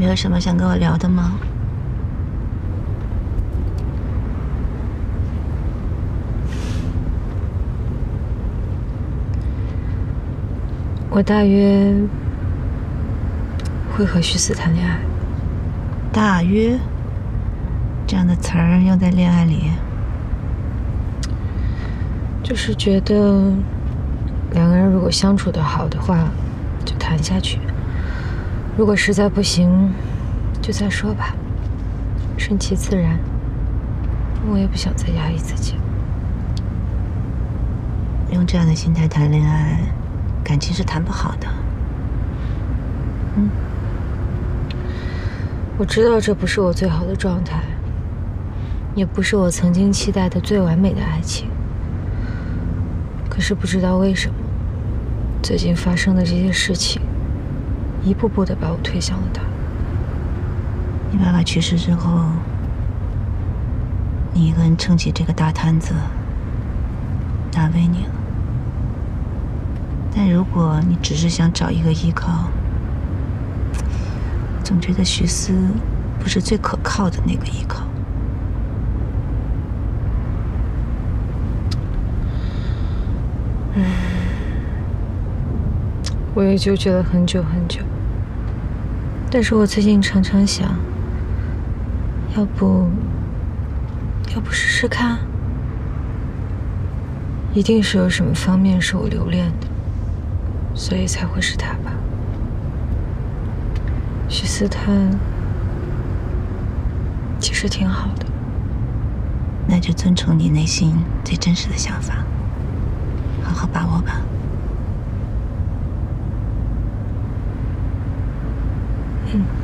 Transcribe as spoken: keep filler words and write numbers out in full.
没有什么想跟我聊的吗？ 我大约会和徐思谈恋爱。 大约这样的词儿用在恋爱里， 就是觉得两个人如果相处得好的话，就谈下去；如果实在不行，就再说吧，顺其自然。我也不想再压抑自己。 用这样的心态谈恋爱，感情是谈不好的。嗯， 我知道这不是我最好的状态，也不是我曾经期待的最完美的爱情。可是不知道为什么，最近发生的这些事情，一步步的把我推向了他。 你爸爸去世之后，你一个人撑起这个大摊子，难为你了。但如果你只是想找一个依靠，总觉得徐思不是最可靠的那个依靠。 嗯，我也纠结了很久很久。但是我最近常常想，要不，要不试试看？一定是有什么方面是我留恋的，所以才会是他吧。徐思他其实挺好的。 那就尊重你内心最真实的想法，好好把握吧。 嗯。